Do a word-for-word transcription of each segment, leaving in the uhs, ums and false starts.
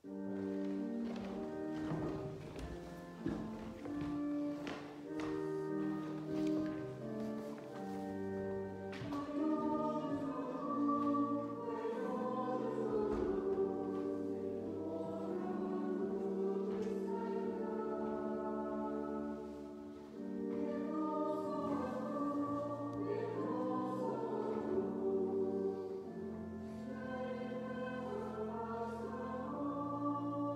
Amen.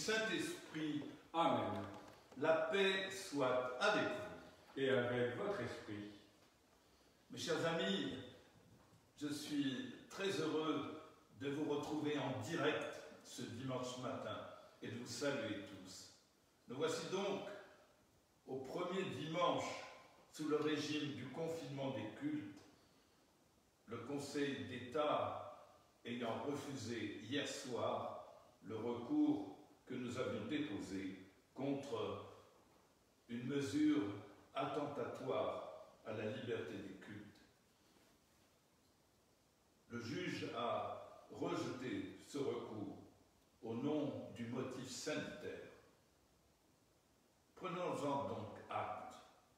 Saint-Esprit. Amen. La paix soit avec vous. Et avec votre esprit. Mes chers amis, je suis très heureux de vous retrouver en direct ce dimanche matin et de vous saluer tous. Nous voici donc au premier dimanche sous le régime du confinement des cultes, le Conseil d'État ayant refusé hier soir le recours que nous avions déposé contre une mesure attentatoire à la liberté des cultes. Le juge a rejeté ce recours au nom du motif sanitaire. Prenons-en donc acte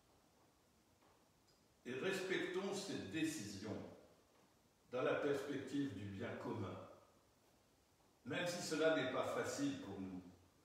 et respectons cette décision dans la perspective du bien commun, même si cela n'est pas facile pour nous.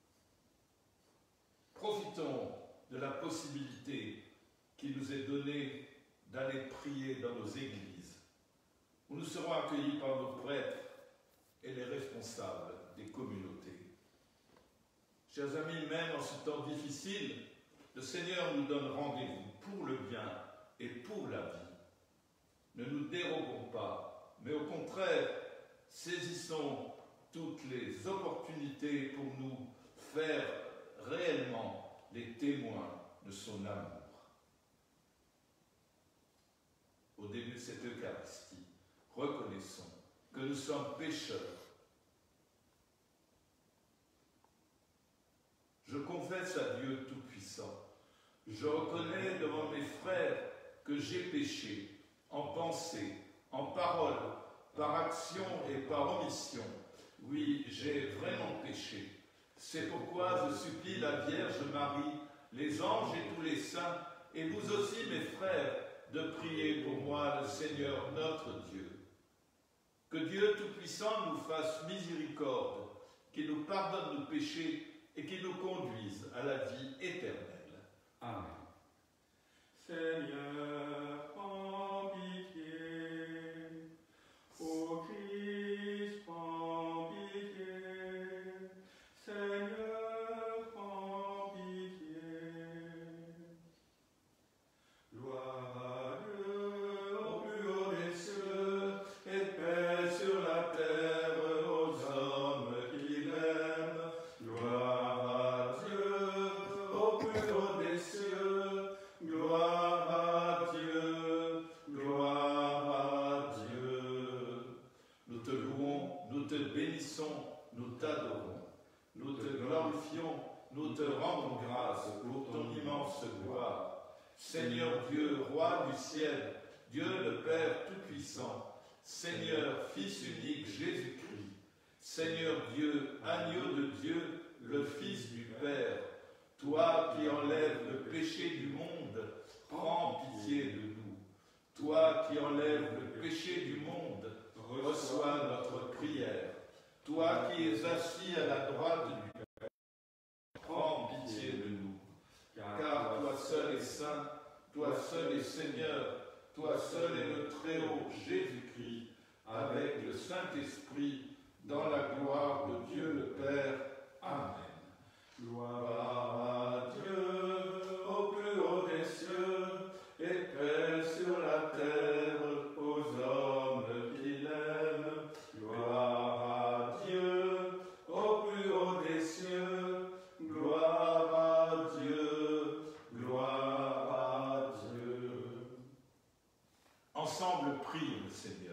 Profitons de la possibilité qui nous est donnée d'aller prier dans nos églises, où nous serons accueillis par nos prêtres et les responsables des communautés. Chers amis, même en ce temps difficile, le Seigneur nous donne rendez-vous pour le bien et pour la vie. Ne nous dérobons pas, mais au contraire, saisissons toutes les opportunités pour nous faire réellement les témoins de son amour. Au début de cette Eucharistie, reconnaissons que nous sommes pécheurs. Je confesse à Dieu Tout-Puissant. Je reconnais devant mes frères que j'ai péché en pensée, en parole, par action et par omission. Oui, j'ai vraiment péché. C'est pourquoi je supplie la Vierge Marie, les anges et tous les saints, et vous aussi, mes frères, de prier pour moi, le Seigneur notre Dieu. Que Dieu Tout-Puissant nous fasse miséricorde, qu'il nous pardonne nos péchés et qu'il nous conduise à la vie éternelle. Amen. Seigneur, prends pitié. Ô Christ, prends pitié. Seigneur, prends pitié. Gloire à Dieu au plus haut des cieux et paix sur la terre aux hommes qu'il aime. Gloire à Dieu au plus haut des cieux. Gloire à Dieu, gloire à Dieu. Nous te louons, nous te bénissons, nous t'adorons. Nous te glorifions, nous te rendons grâce pour ton immense gloire. Seigneur Dieu, roi du ciel, Dieu le Père Tout-Puissant, Seigneur, Fils unique Jésus-Christ, Seigneur Dieu, agneau de Dieu, le Fils du Père, toi qui enlèves le péché du monde, prends pitié de nous. Toi qui enlèves le péché du monde, reçois notre prière. Toi qui es assis à la droite du Père, prends pitié de nous. Car toi seul est saint, toi seul est Seigneur, toi seul est le Très-Haut Jésus-Christ, avec le Saint-Esprit, dans la gloire de Dieu le Père. Amen. Gloire à Dieu au plus haut des cieux, et paix sur la terre aux hommes qu'il aime. Gloire à Dieu au plus haut des cieux, gloire à Dieu, gloire à Dieu. Ensemble, prions le Seigneur.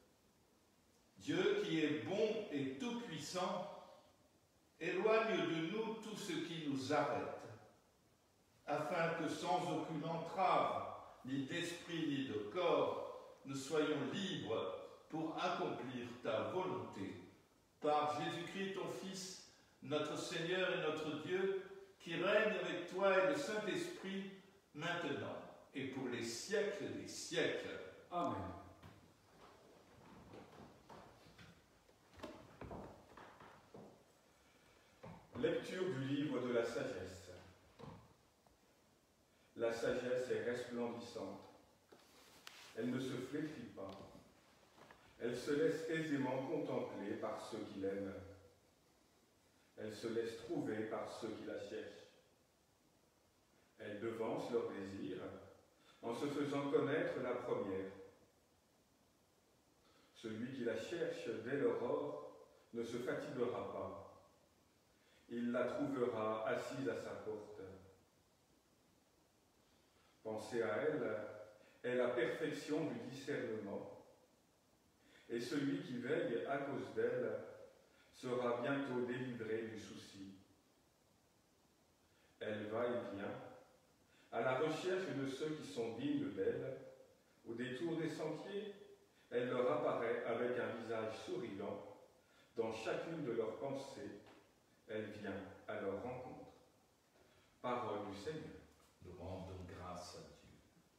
Dieu qui est bon et tout-puissant, éloigne de nous tout ce qui nous arrête, afin que sans aucune entrave, ni d'esprit ni de corps, nous soyons libres pour accomplir ta volonté. Par Jésus-Christ, ton Fils, notre Seigneur et notre Dieu, qui règne avec toi et le Saint-Esprit, maintenant et pour les siècles des siècles. Amen. Lecture du livre de la sagesse. La sagesse est resplendissante. Elle ne se flétrit pas. Elle se laisse aisément contempler par ceux qui l'aiment. Elle se laisse trouver par ceux qui la cherchent. Elle devance leurs désirs en se faisant connaître la première. Celui qui la cherche dès l'aurore ne se fatiguera pas. Il la trouvera assise à sa porte. Pensez à elle est la perfection du discernement, et celui qui veille à cause d'elle sera bientôt délivré du souci. Elle va et vient, à la recherche de ceux qui sont dignes d'elle. Au détour des sentiers, elle leur apparaît avec un visage souriant. Dans chacune de leurs pensées, elle vient à leur rencontre. Parole du Seigneur. Nous rendons grâce à Dieu.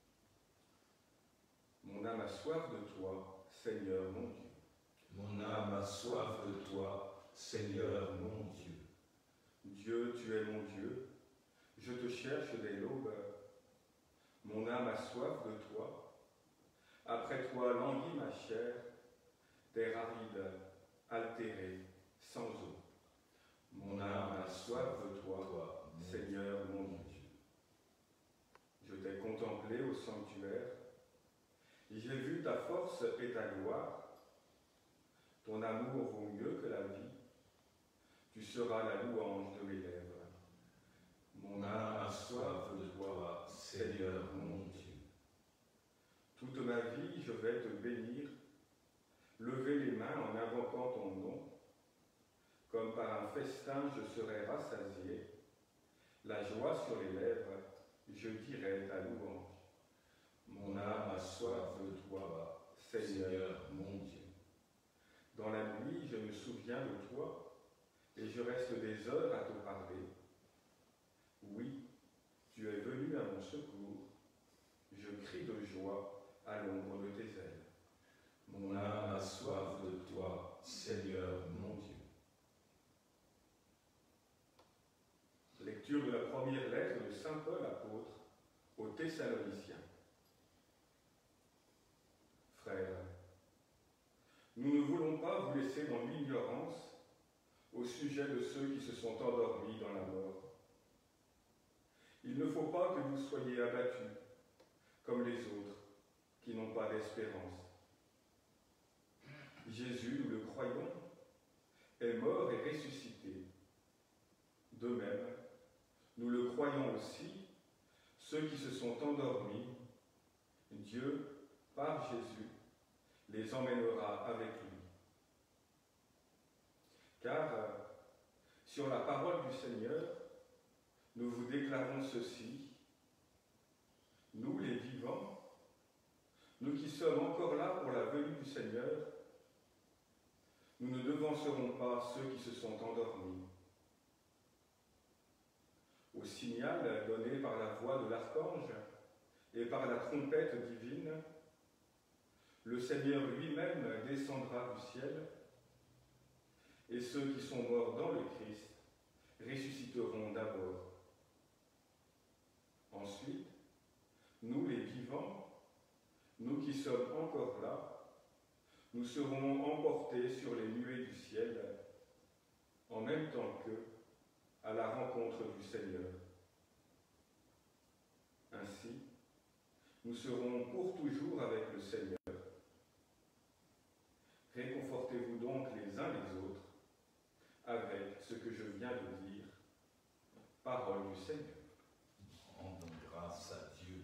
Mon âme a soif de toi, Seigneur mon Dieu. Mon âme a soif de toi, Seigneur mon Dieu. Dieu, tu es mon Dieu. Je te cherche dès l'aube. Mon âme a soif de toi. Après toi languit ma chair, terre aride, altérée, sans eau. Mon âme a soif de toi, Seigneur mon Dieu. Je t'ai contemplé au sanctuaire. J'ai vu ta force et ta gloire. Ton amour vaut mieux que la vie. Tu seras la louange de mes lèvres. Mon âme a soif de toi, Seigneur mon Dieu. Toute ma vie, je vais te bénir, lever les mains en invoquant ton nom. Comme par un festin, je serai rassasié. La joie sur les lèvres, je dirai ta louange. Mon âme a soif de toi, Seigneur mon Dieu. Dans la nuit, je me souviens de toi, et je reste des heures à te parler. Oui, tu es venu à mon secours. Je crie de joie à l'ombre de tes ailes. Mon âme a soif de toi, Seigneur mon Dieu. Lecture de la première lettre de saint Paul apôtre aux Thessaloniciens. Frères, nous ne voulons pas vous laisser dans l'ignorance au sujet de ceux qui se sont endormis dans la mort. Il ne faut pas que vous soyez abattus comme les autres qui n'ont pas d'espérance. Jésus, nous le croyons, est mort et ressuscité. De même, nous le croyons aussi, ceux qui se sont endormis, Dieu, par Jésus, les emmènera avec lui. Car, euh, sur la parole du Seigneur, nous vous déclarons ceci, nous les vivants, nous qui sommes encore là pour la venue du Seigneur, nous ne devancerons pas ceux qui se sont endormis. Au signal donné par la voix de l'archange et par la trompette divine, le Seigneur lui-même descendra du ciel, et ceux qui sont morts dans le Christ ressusciteront d'abord. Ensuite, nous les vivants, nous qui sommes encore là, nous serons emportés sur les nuées du ciel, en même temps qu'eux, à la rencontre du Seigneur. Ainsi, nous serons pour toujours avec le Seigneur. Réconfortez-vous donc les uns les autres avec ce que je viens de dire. Parole du Seigneur. Rendons grâce à Dieu.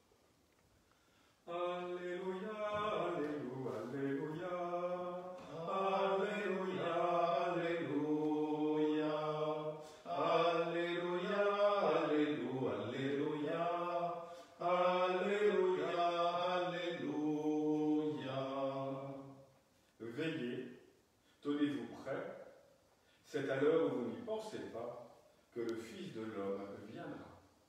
Alléluia, alléluia, alléluia, alléluia, alléluia, alléluia, alléluia, alléluia, alléluia. Veillez, tenez-vous prêts, c'est à l'heure où vous n'y pensez pas que le Fils de l'homme viendra.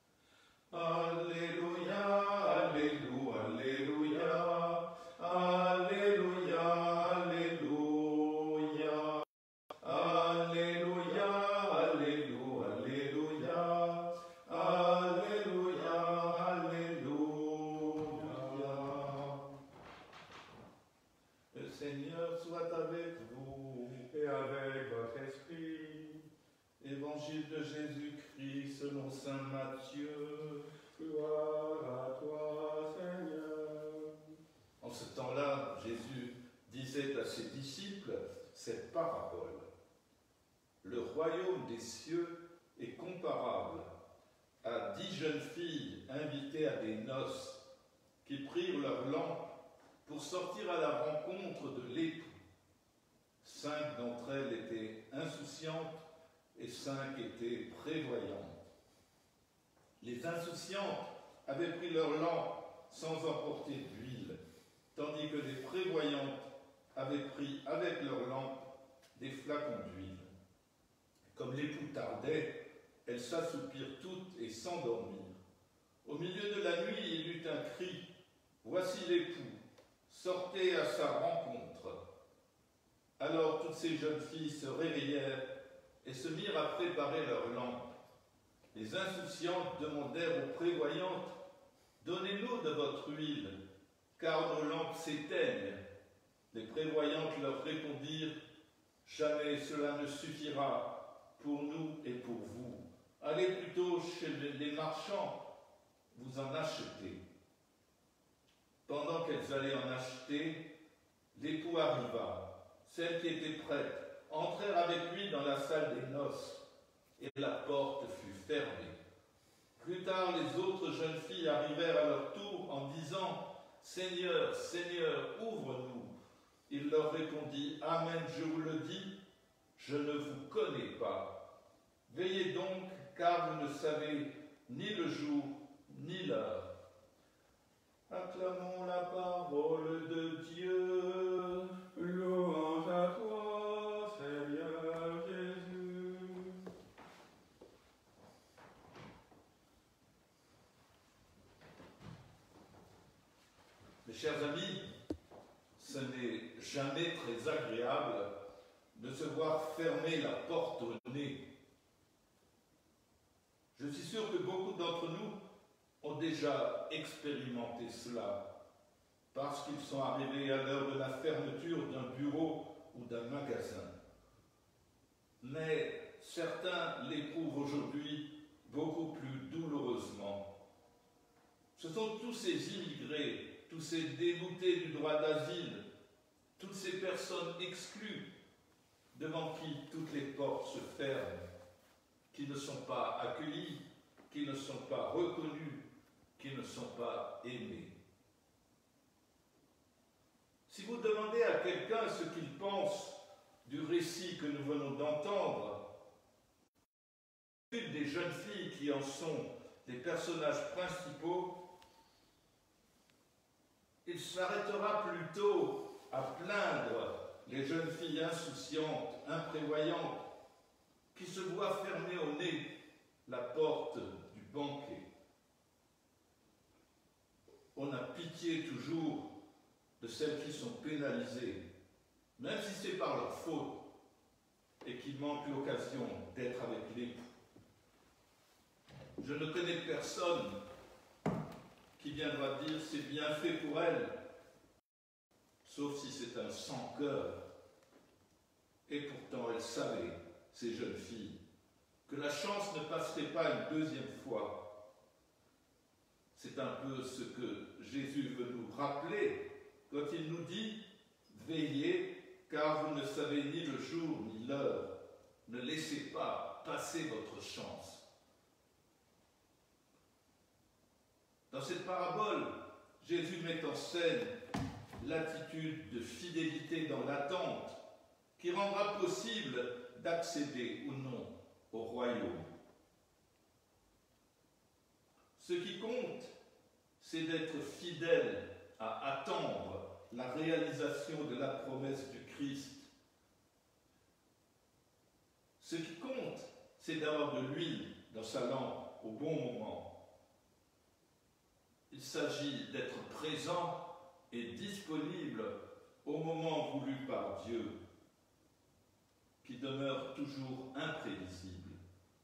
Alléluia, alléluia, alléluia, alléluia, alléluia, alléluia, alléluia, alléluia, alléluia. Le Seigneur soit avec vous et avec votre esprit. Évangile de Jésus-Christ selon saint Matthieu. Gloire à toi, Seigneur. En ce temps-là, Jésus disait à ses disciples cette parabole. Le royaume des cieux est comparable à dix jeunes filles invitées à des noces qui prirent leur lampe pour sortir à la rencontre de l'époux. Cinq d'entre elles étaient insouciantes et cinq étaient prévoyantes. Les insouciantes avaient pris leur lampe sans emporter d'huile, tandis que les prévoyantes avaient pris avec leur lampe des flacons d'huile. Comme l'époux tardait, elles s'assoupirent toutes et s'endormirent. Au milieu de la nuit, il eut un cri. Voici l'époux, sortez à sa rencontre. Alors toutes ces jeunes filles se réveillèrent et se mirent à préparer leurs lampes. Les insouciantes demandèrent aux prévoyantes, donnez-nous de votre huile, car nos lampes s'éteignent. Les prévoyantes leur répondirent, jamais cela ne suffira pour nous et pour vous. Allez plutôt chez les marchands, vous en achetez. Pendant qu'elles allaient en acheter, l'époux arriva. Celles qui étaient prêtes entrèrent avec lui dans la salle des noces, et la porte fut fermée. Plus tard, les autres jeunes filles arrivèrent à leur tour en disant « Seigneur, Seigneur, ouvre-nous » Il leur répondit « Amen, je vous le dis, je ne vous connais pas. Veillez donc, car vous ne savez ni le jour, ni l'heure. » Acclamons la parole de Dieu. Louange à toi, Seigneur Jésus. Mes chers amis, ce n'est jamais très agréable de se voir fermer la porte au nez. Je suis sûr que beaucoup d'entre nous ont déjà expérimenté cela, parce qu'ils sont arrivés à l'heure de la fermeture d'un bureau ou d'un magasin. Mais certains l'éprouvent aujourd'hui beaucoup plus douloureusement. Ce sont tous ces immigrés, tous ces déboutés du droit d'asile, toutes ces personnes exclues, devant qui toutes les portes se ferment, qui ne sont pas accueillis, qui ne sont pas reconnus, qui ne sont pas aimés. Si vous demandez à quelqu'un ce qu'il pense du récit que nous venons d'entendre, une des jeunes filles qui en sont les personnages principaux, il s'arrêtera plutôt à plaindre les jeunes filles insouciantes, imprévoyantes, qui se voient fermer au nez la porte du banquet. On a pitié toujours de celles qui sont pénalisées, même si c'est par leur faute, et qui manquent l'occasion d'être avec l'époux. Je ne connais personne qui viendra dire c'est bien fait pour elle, sauf si c'est un sans-cœur. Et pourtant, elle savait, ces jeunes filles, que la chance ne passerait pas une deuxième fois. C'est un peu ce que Jésus veut nous rappeler quand il nous dit « Veillez, car vous ne savez ni le jour ni l'heure. Ne laissez pas passer votre chance. » Dans cette parabole, Jésus met en scène l'attitude de fidélité dans l'attente qui rendra possible d'accéder ou non au royaume. Ce qui compte, c'est d'être fidèle à attendre la réalisation de la promesse du Christ. Ce qui compte, c'est d'avoir de l'huile dans sa lampe au bon moment. Il s'agit d'être présent et disponible au moment voulu par Dieu, qui demeure toujours imprévisible.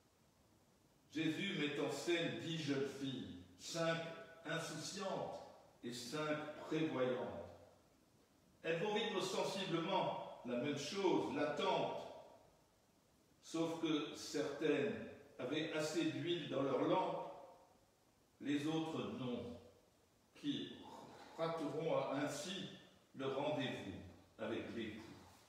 Jésus met en scène dix jeunes filles, cinq insouciantes et cinq prévoyantes. Elles vont vivre sensiblement la même chose, l'attente. sauf que certaines avaient assez d'huile dans leur lampe, les autres non, qui rateront ainsi le rendez-vous avec l'époux.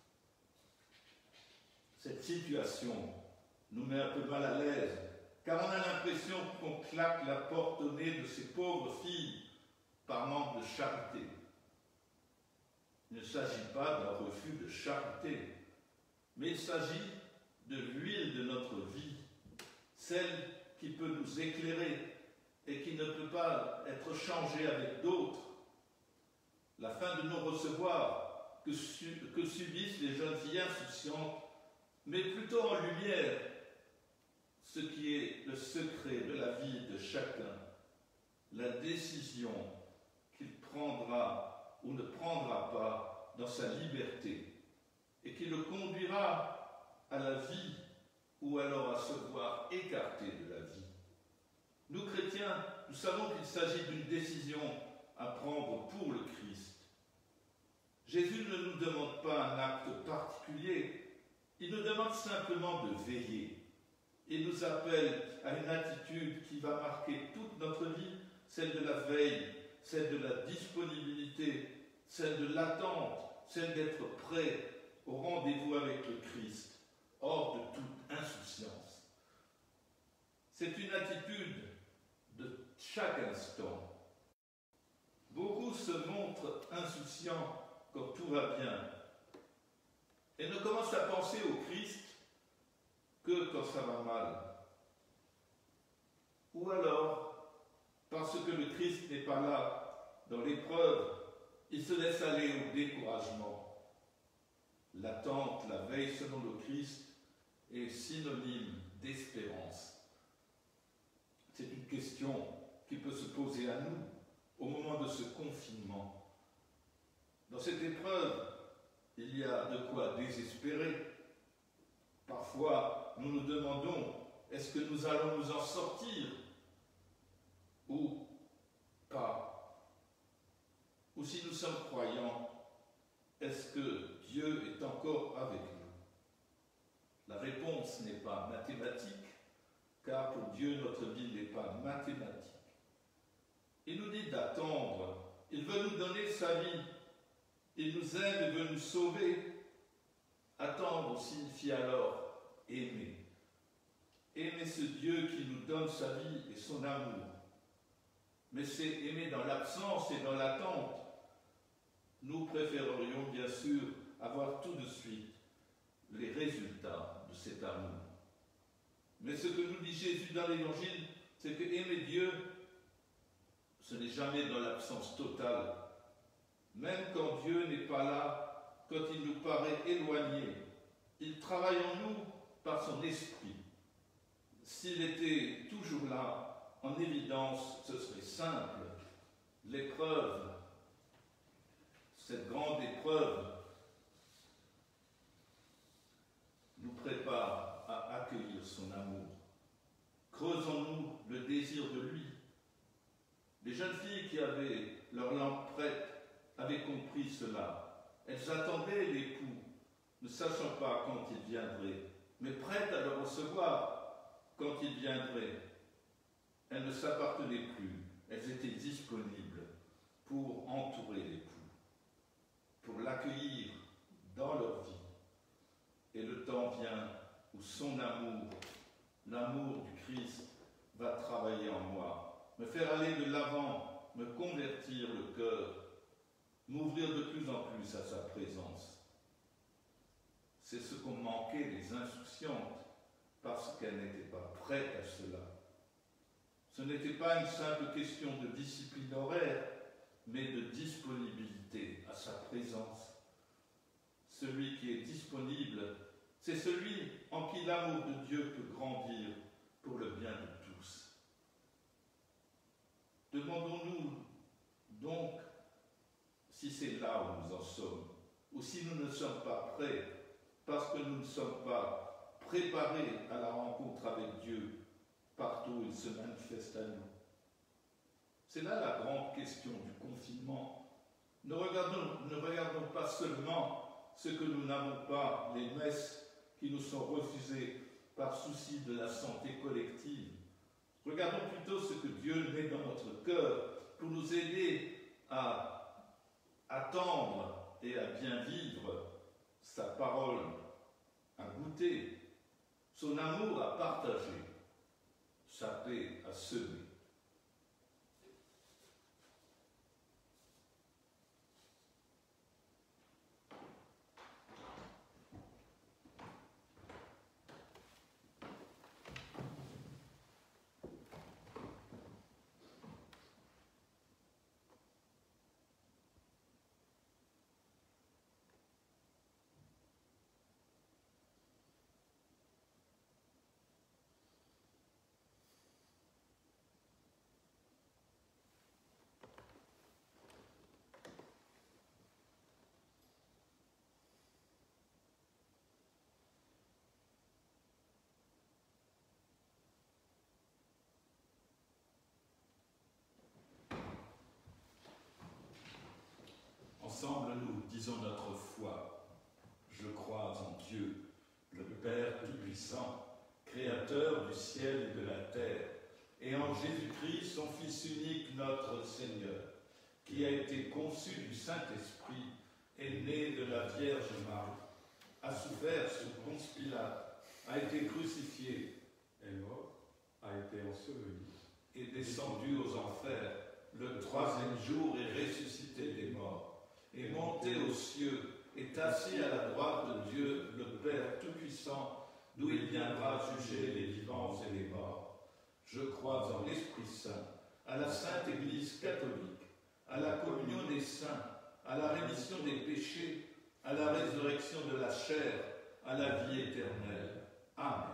Cette situation nous met un peu mal à l'aise, car on a l'impression qu'on claque la porte au nez de ces pauvres filles par manque de charité. Il ne s'agit pas d'un refus de charité, mais il s'agit de l'huile de notre vie, celle qui peut nous éclairer et qui ne peut pas être changée avec d'autres. La fin de non-recevoir que, su que subissent les jeunes filles insouciantes, mais plutôt en lumière ce qui est le secret de la vie de chacun, la décision qu'il prendra ou ne prendra pas dans sa liberté et qui le conduira à la vie ou alors à se voir écarté de la vie. Nous, chrétiens, nous savons qu'il s'agit d'une décision à prendre pour le Christ. Jésus ne nous demande pas un acte particulier, il nous demande simplement de veiller. Il nous appelle à une attitude qui va marquer toute notre vie, celle de la veille, celle de la disponibilité, celle de l'attente, celle d'être prêt au rendez-vous avec le Christ, hors de toute insouciance. C'est une attitude de chaque instant. Beaucoup se montrent insouciants quand tout va bien et ne commencent à penser au Christ que quand ça va mal. Ou alors, parce que le Christ n'est pas là dans l'épreuve, il se laisse aller au découragement. L'attente, la veille selon le Christ est synonyme d'espérance. C'est une question qui peut se poser à nous au moment de ce confinement. Dans cette épreuve, il y a de quoi désespérer. Parfois, nous nous demandons, est-ce que nous allons nous en sortir ou pas? Ou si nous sommes croyants, est-ce que Dieu est encore avec nous? La réponse n'est pas mathématique, car pour Dieu, notre vie n'est pas mathématique. Il nous dit d'attendre, il veut nous donner sa vie, il nous aime et veut nous sauver. Attendre signifie alors aimer. Aimer ce Dieu qui nous donne sa vie et son amour. Mais c'est aimer dans l'absence et dans l'attente. Nous préférerions bien sûr avoir tout de suite les résultats de cet amour. Mais ce que nous dit Jésus dans l'Évangile, c'est que aimer Dieu, ce n'est jamais dans l'absence totale. Même quand Dieu n'est pas là, quand il nous paraît éloigné, il travaille en nous par son esprit. S'il était toujours là, en évidence, ce serait simple. L'épreuve, cette grande épreuve, nous prépare à accueillir son amour. Creusons-nous le désir de lui. Les jeunes filles qui avaient leur lampe prête avaient compris cela. Elles attendaient l'époux, ne sachant pas quand il viendrait, mais prêtes à le recevoir quand il viendrait. Elles ne s'appartenaient plus, elles étaient disponibles pour entourer l'époux, pour l'accueillir dans leur vie. Et le temps vient où son amour, l'amour du Christ, va travailler en moi, me faire aller de l'avant, me convertir le cœur, m'ouvrir de plus en plus à sa présence. C'est ce qu'ont manqué les insouciantes, parce qu'elles n'étaient pas prêtes à cela. Ce n'était pas une simple question de discipline horaire, mais de disponibilité à sa présence. Celui qui est disponible, c'est celui en qui l'amour de Dieu peut grandir pour le bien de tous. Demandons-nous donc si c'est là où nous en sommes, ou si nous ne sommes pas prêts, parce que nous ne sommes pas préparés à la rencontre avec Dieu, partout où il se manifeste à nous. C'est là la grande question du confinement. Ne regardons, ne regardons pas seulement ce que nous n'avons pas, les messes qui nous sont refusées par souci de la santé collective. Regardons plutôt ce que Dieu met dans notre cœur pour nous aider à attendre et à bien vivre sa parole, à goûter, son amour à partager, sa paix à semer. Ensemble, nous disons notre foi. Je crois en Dieu, le Père Tout-Puissant, Créateur du ciel et de la terre, et en Jésus-Christ, son Fils unique, notre Seigneur, qui a été conçu du Saint-Esprit, est né de la Vierge Marie, a souffert sous Ponce Pilate, a été crucifié, est mort, a été enseveli, est descendu aux enfers, le troisième jour est ressuscité des morts, est monté aux cieux, est assis à la droite de Dieu, le Père Tout-Puissant, d'où il viendra juger les vivants et les morts. Je crois en l'Esprit Saint, à la Sainte Église catholique, à la communion des saints, à la rémission des péchés, à la résurrection de la chair, à la vie éternelle. Amen.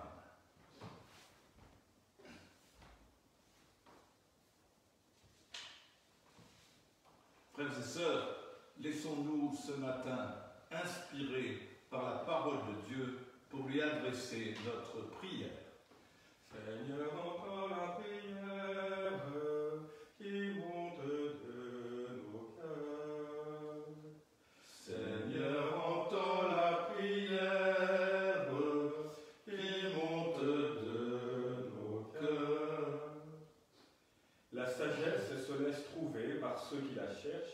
Frères et sœurs, laissons-nous ce matin inspirés par la parole de Dieu pour lui adresser notre prière. Seigneur, entends la prière qui monte de nos cœurs. Seigneur, entends la prière qui monte de nos cœurs. La sagesse se laisse trouver par ceux qui la cherchent.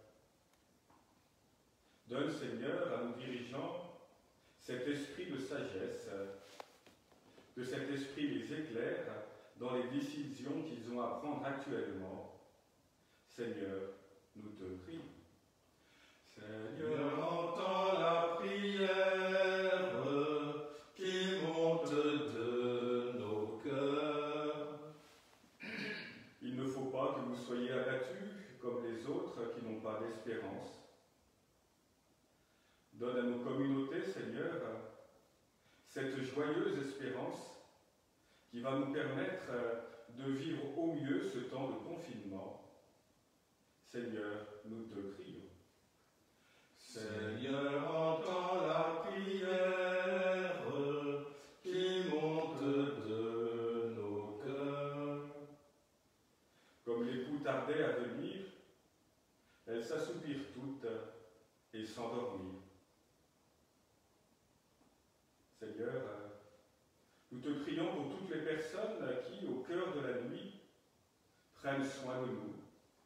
Donne, Seigneur, à nos dirigeants cet esprit de sagesse, que cet esprit les éclaire dans les décisions qu'ils ont à prendre actuellement. Seigneur, nous te prions. Seigneur, entends la prière qui monte de nos cœurs. Il ne faut pas que vous soyez abattus comme les autres qui n'ont pas d'espérance. Donne à nos communautés, Seigneur, cette joyeuse espérance qui va nous permettre de vivre au mieux ce temps de confinement. Seigneur, nous te prions. Seigneur, entends la prière qui monte de nos cœurs. Comme l'époux tardait à venir, elles s'assoupirent toutes et s'endormirent. Seigneur, nous te prions pour toutes les personnes qui, au cœur de la nuit, prennent soin de nous.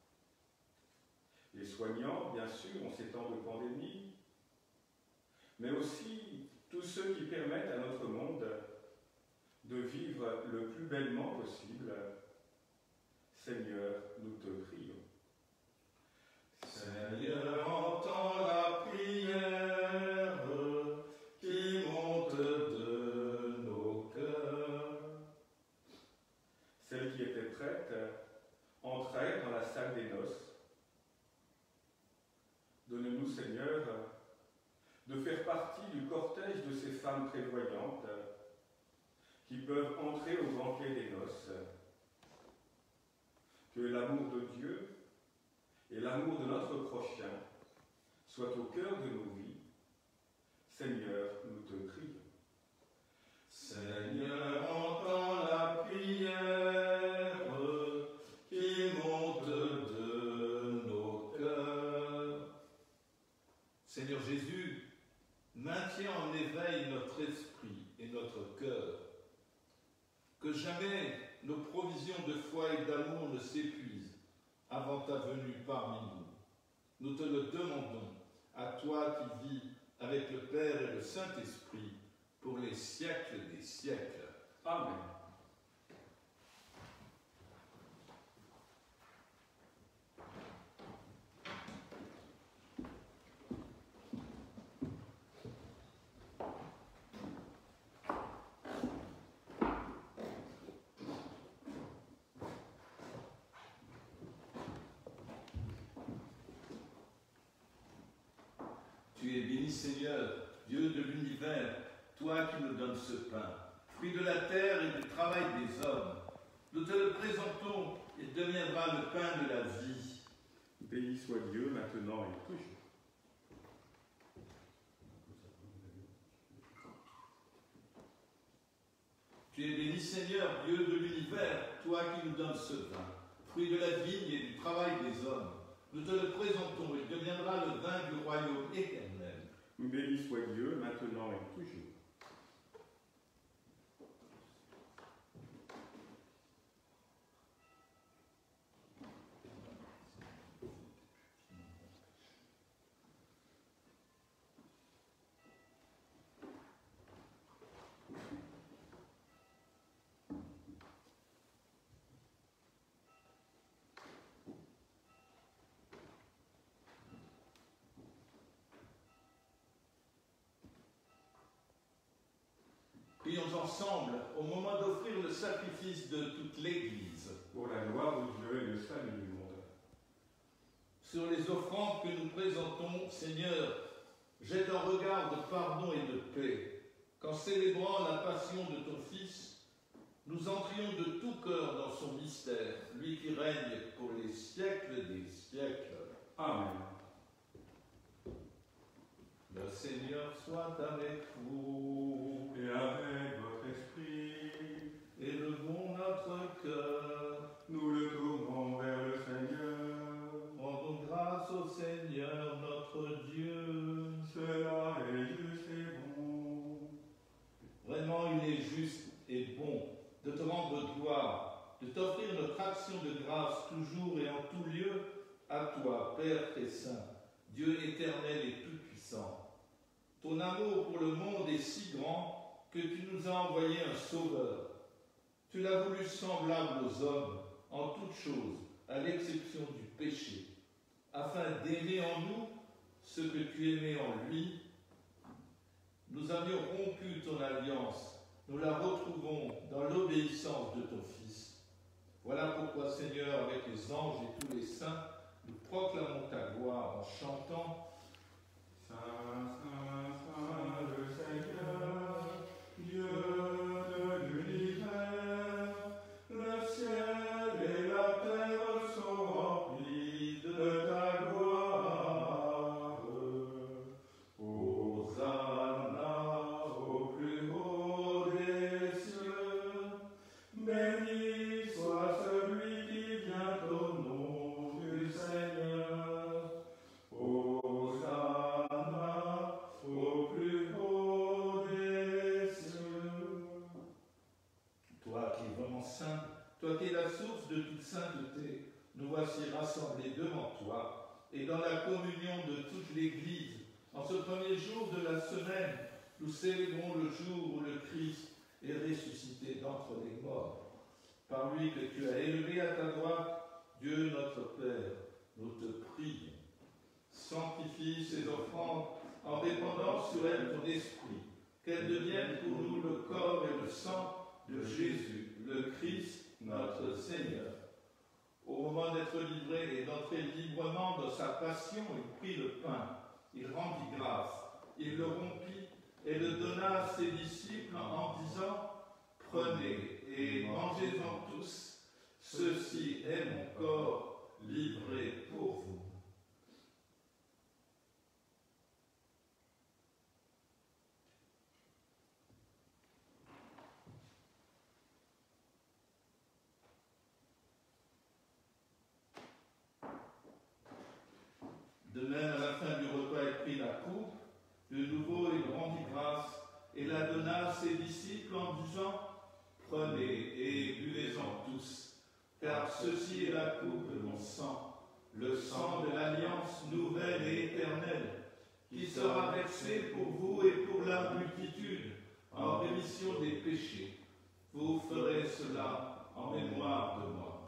Les soignants, bien sûr, en ces temps de pandémie, mais aussi tous ceux qui permettent à notre monde de vivre le plus bellement possible. Seigneur, nous te prions. Seigneur, entends la prière qui monte de nos cœurs. Celles qui étaient prêtes entrèrent dans la salle des noces. Donne-nous, Seigneur, de faire partie du cortège de ces femmes prévoyantes qui peuvent entrer au banquet des noces. Que l'amour de Dieu et l'amour de notre prochain soient au cœur de nos vies. Seigneur, nous te prions. Seigneur, entends la prière qui monte de nos cœurs. Seigneur Jésus, maintiens en éveil notre esprit et notre cœur que jamais nos provisions de foi et d'amour ne s'épuisent avant ta venue parmi nous. Nous te le demandons, à toi qui vis avec le Père et le Saint-Esprit, pour les siècles des siècles. Amen. Tu es béni, Seigneur, Dieu de l'univers, toi qui nous donnes ce pain, fruit de la terre et du travail des hommes. Nous te le présentons, il deviendra le pain de la vie. Béni soit Dieu, maintenant et toujours. Tu es béni, Seigneur, Dieu de l'univers, toi qui nous donnes ce vin, fruit de la vigne et du travail des hommes. Nous te le présentons, il deviendra le vin du royaume éternel. Béni soit Dieu, maintenant et toujours. Prions ensemble au moment d'offrir le sacrifice de toute l'Église. Pour la gloire de Dieu et le salut du monde. Sur les offrandes que nous présentons, Seigneur, jette un regard de pardon et de paix, qu'en célébrant la passion de ton Fils, nous entrions de tout cœur dans son mystère, lui qui règne pour les siècles des siècles. Amen. Le Seigneur soit avec vous. Et avec votre esprit. Élevons notre cœur. Nous le tournons vers le Seigneur. Rendons grâce au Seigneur notre Dieu. Cela est juste et bon. Vraiment, il est juste et bon de te rendre gloire, de t'offrir notre action de grâce toujours et en tout lieu à toi, Père très saint, Dieu éternel et tout-puissant. Ton amour pour le monde est si grand que tu nous as envoyé un sauveur. Tu l'as voulu semblable aux hommes en toutes choses, à l'exception du péché, afin d'aimer en nous ce que tu aimais en lui. Nous avions rompu ton alliance, nous la retrouvons dans l'obéissance de ton Fils. Voilà pourquoi, Seigneur, avec les anges et tous les saints, nous proclamons ta gloire en chantant Saint, Saint, Saint, le Seigneur, Dieu de l'univers, le ciel et la terre sont remplis de ta gloire. Hosanna au plus haut des cieux, béni soit celui qui vient au nom du Seigneur. Hosanna au plus haut des cieux. Toi qui es vraiment saint, toi qui es la source de toute sainteté, nous voici rassemblés devant toi et dans la communion de toute l'Église. En ce premier jour de la semaine, nous célébrons le jour où le Christ est ressuscité d'entre les morts. Par lui que tu as élevé à ta droite, Dieu notre Père, nous te prions. Sanctifie ces offrandes en répandant sur elles ton esprit, qu'elles deviennent pour nous le corps et le sang de Jésus, le Christ, notre Seigneur. Au moment d'être livré et d'entrer librement dans sa passion, il prit le pain, il rendit grâce, il le rompit et le donna à ses disciples en disant « Prenez et mangez-en tous, ceci est mon corps livré pour vous. » De même, à la fin du repas, il prit la coupe. De nouveau, il rendit grâce et la donna à ses disciples en disant « Prenez et buvez-en tous, car ceci est la coupe de mon sang, le sang de l'alliance nouvelle et éternelle, qui sera versé pour vous et pour la multitude, en rémission des péchés. Vous ferez cela en mémoire de moi.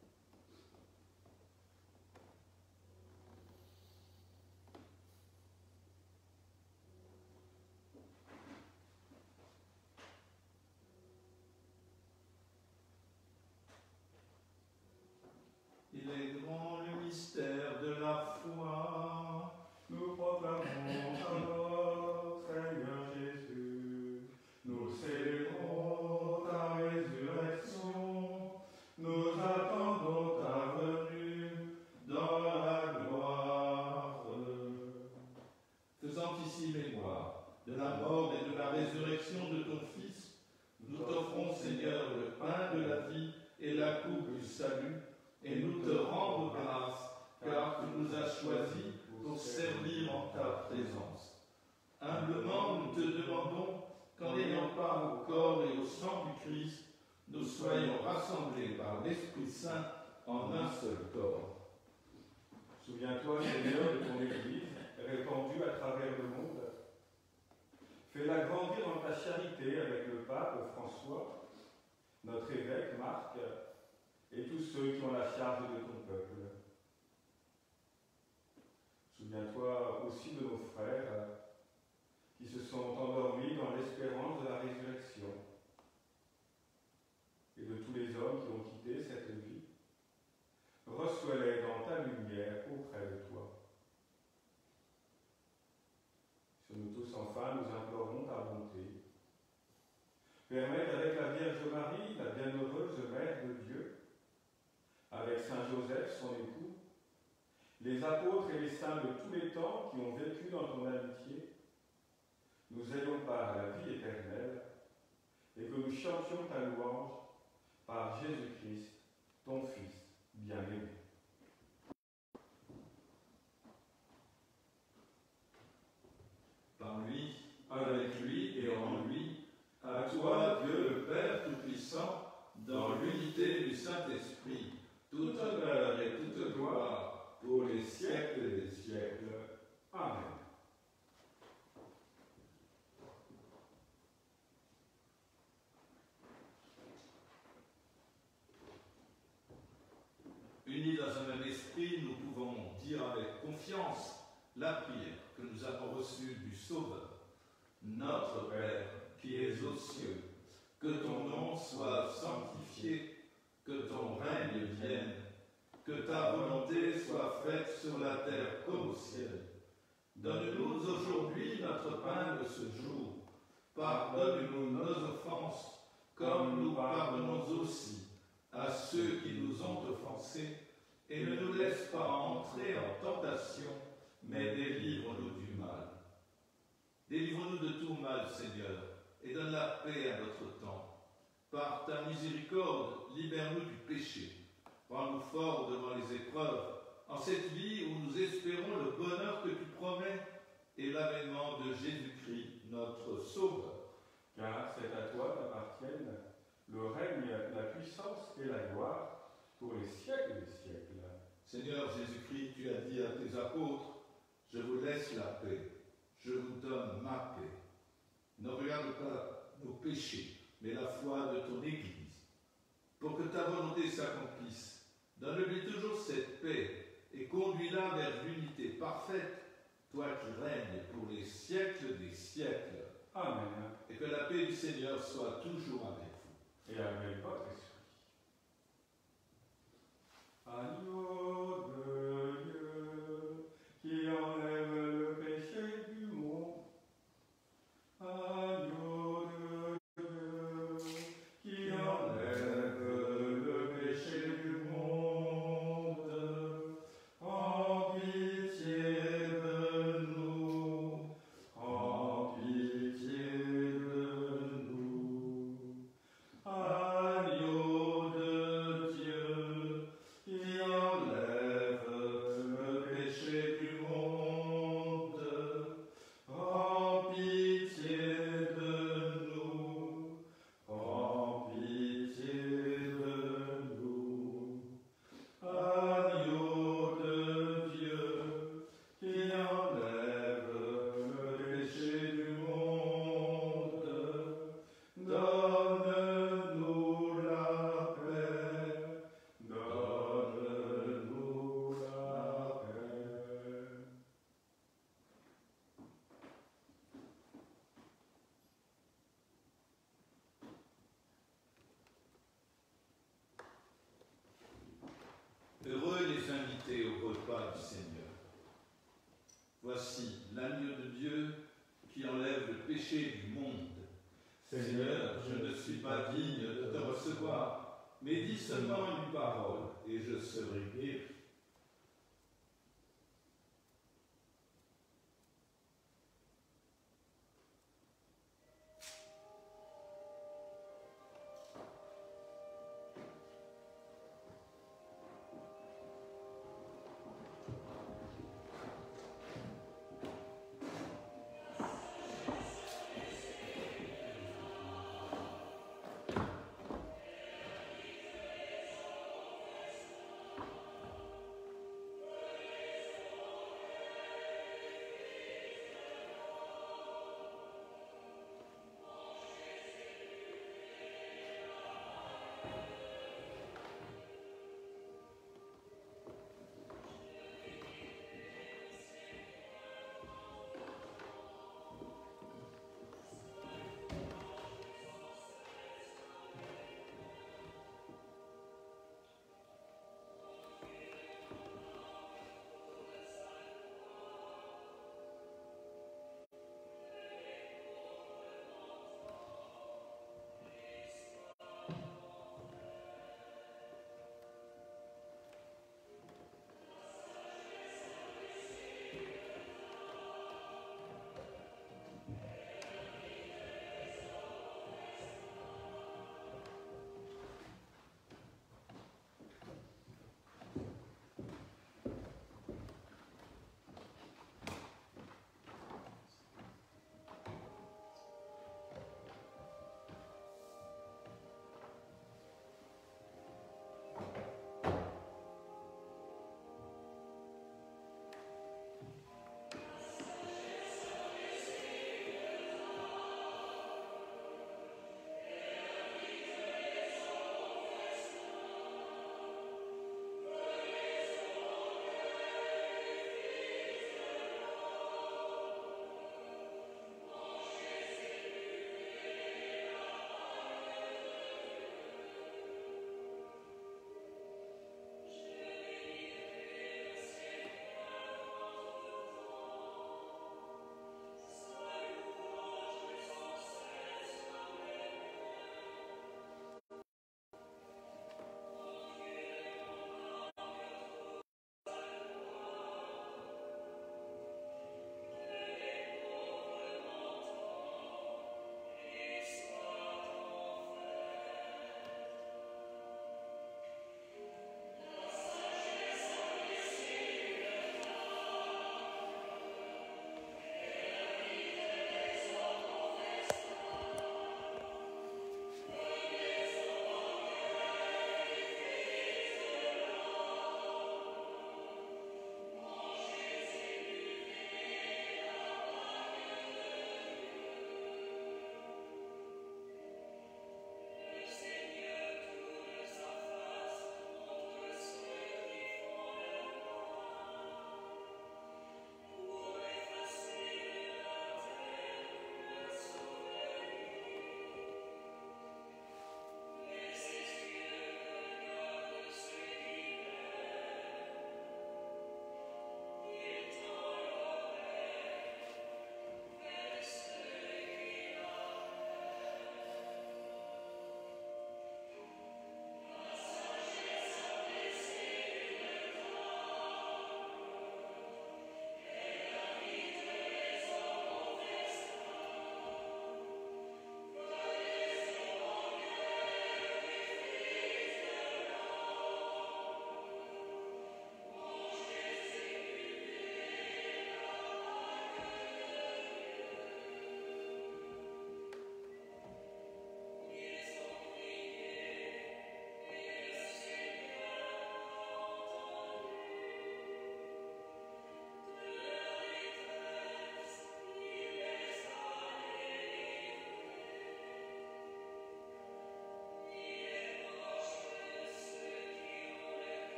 Il est grand le mystère de la foi. Nous proclamons ta mort, Seigneur Jésus. Nous célébrons ta résurrection. Nous attendons ta venue dans la gloire. Faisant ici mémoire de la mort et de la résurrection de ton Fils, nous t'offrons, Seigneur, le pain de la vie et la coupe du salut, et nous te rendons grâce, car tu nous as choisis pour servir en ta présence. Humblement, nous te demandons qu'en ayant part au corps et au sang du Christ, nous soyons rassemblés par l'Esprit Saint en un seul corps. Souviens-toi, Seigneur, de ton Église, répandue à travers le monde. Fais-la grandir dans ta charité avec le pape François, notre évêque Marc, et tous ceux qui ont la charge de ton peuple. Souviens-toi aussi de nos frères qui se sont endormis dans l'espérance de la résurrection et de tous les hommes qui ont quitté cette vie. Reçois-les dans ta lumière auprès de toi. Sur nous tous, enfin, nous implorons ta bonté. Permets qu'avec la Vierge Marie, la bienheureuse Mère de Dieu, avec Saint Joseph, son époux, les apôtres et les saints de tous les temps qui ont vécu dans ton amitié, nous ayons part à la vie éternelle et que nous chantions ta louange par Jésus-Christ, ton Fils bien-aimé. Par lui, avec lui et en lui, à toi, Dieu le Père Tout-Puissant, dans l'unité du Saint-Esprit, toute honneur et toute gloire pour les siècles des siècles. Amen. Unis dans un même esprit, nous pouvons dire avec confiance la prière que nous avons reçue du Sauveur. Notre Père, qui es aux cieux, que ton nom soit sanctifié, que ton règne vienne, que ta volonté soit faite sur la terre comme au ciel. Donne-nous aujourd'hui notre pain de ce jour. Pardonne-nous nos offenses, comme nous pardonnons aussi à ceux qui nous ont offensés, et ne nous laisse pas entrer en tentation, mais délivre-nous du mal. Délivre-nous de tout mal, Seigneur, et donne la paix à notre temps. Par ta miséricorde, libère-nous du péché. Rends-nous forts devant les épreuves, en cette vie où nous espérons le bonheur que tu promets et l'avènement de Jésus-Christ, notre Sauveur. Car c'est à toi qu'appartiennent le règne, la puissance et la gloire pour les siècles des siècles. Seigneur Jésus-Christ, tu as dit à tes apôtres, « Je vous laisse la paix, je vous donne ma paix. » Ne regarde pas nos péchés, mais la foi de ton Église. Pour que ta volonté s'accomplisse, donne-lui toujours cette paix et conduis-la vers l'unité parfaite, toi qui règnes pour les siècles des siècles. Amen. Et que la paix du Seigneur soit toujours avec vous. Et avec votre esprit. Agneau de Dieu, qui enlève le péché du monde. Agneau de Dieu, qui enlève le péché du monde. En pitié de nous, en pitié de nous. Agneau de Dieu, qui enlève Voici l'agneau de Dieu qui enlève le péché du monde. Seigneur, je ne suis pas digne de te recevoir, mais dis seulement une parole et je serai guéri.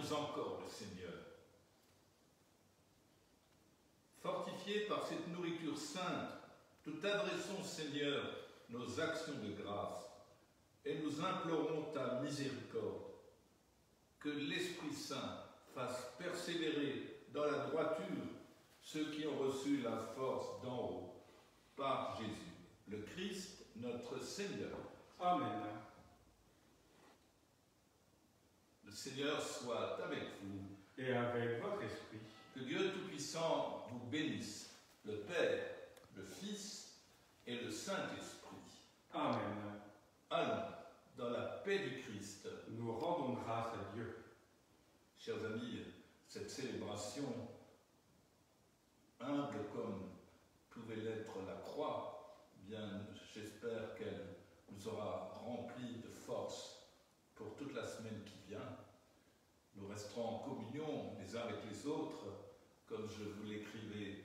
attendons encore le Seigneur. Fortifiés par cette nourriture sainte, nous t'adressons, Seigneur, nos actions de grâce et nous implorons ta miséricorde. Que l'Esprit Saint fasse persévérer dans la droiture ceux qui ont reçu la force d'en haut par Jésus, le Christ, notre Seigneur. Amen. Le Seigneur soit avec vous. Et avec votre esprit. Que Dieu Tout-Puissant vous bénisse, le Père, le Fils et le Saint-Esprit. Amen. Allons dans la paix du Christ. Nous rendons grâce à Dieu. Chers amis, cette célébration, humble comme pouvait l'être la croix, bien j'espère qu'elle nous aura remplis de force pour toute la semaine qui vient. Nous resterons en communion les uns avec les autres, comme je vous l'écrivais